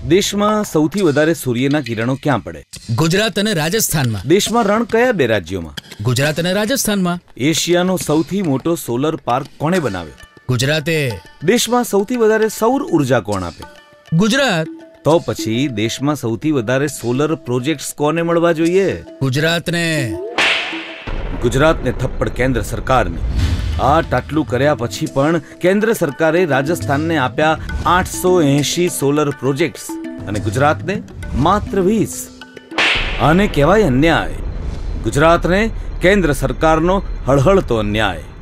દેશમાં સૌથી વધારે સૂર્યના કિરણો ક્યાં પડે? ગુજરાત અને રાજસ્થાનમાં. દેશમાં રણ કયા બે રાજ્યોમાં? ગુજરાત અને રાજસ્થાનમાં. એશિયાનો સૌથી મોટો સોલર પાર્ક કોણે બનાવ્યો? ગુજરાતે. દેશમાં સૌથી વધારે સૌર ઉર્જા કોણ આપે? ગુજરાત. તો પછી દેશમાં સૌથી વધારે સોલર પ્રોજેક્ટ્સ કોને મળવા જોઈએ? ગુજરાતને. ગુજરાતને થપ્પડ કેન્દ્ર સરકારની. આટલું કર્યા પછી પણ કેન્દ્ર સરકારે રાજસ્થાનને આપ્યા 880 સોલર પ્રોજેક્ટ્સ અને ગુજરાતને માત્ર 20. આને કહેવાય અન્યાય. ગુજરાતને કેન્દ્ર સરકારનો હળહળતો અન્યાય.